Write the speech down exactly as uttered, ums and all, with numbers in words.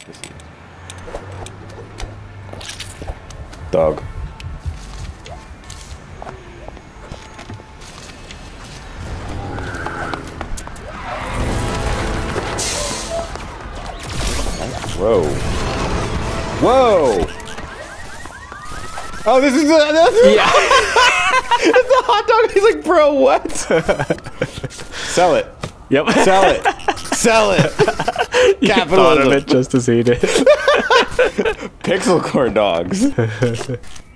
This is dog. Whoa. Whoa! Oh, this is a... Yeah. It's a hot dog. He's like, bro, what? Sell it. Yep. Sell it. Sell it. You Capitalism. thought of it just to see it. Pixel core dogs.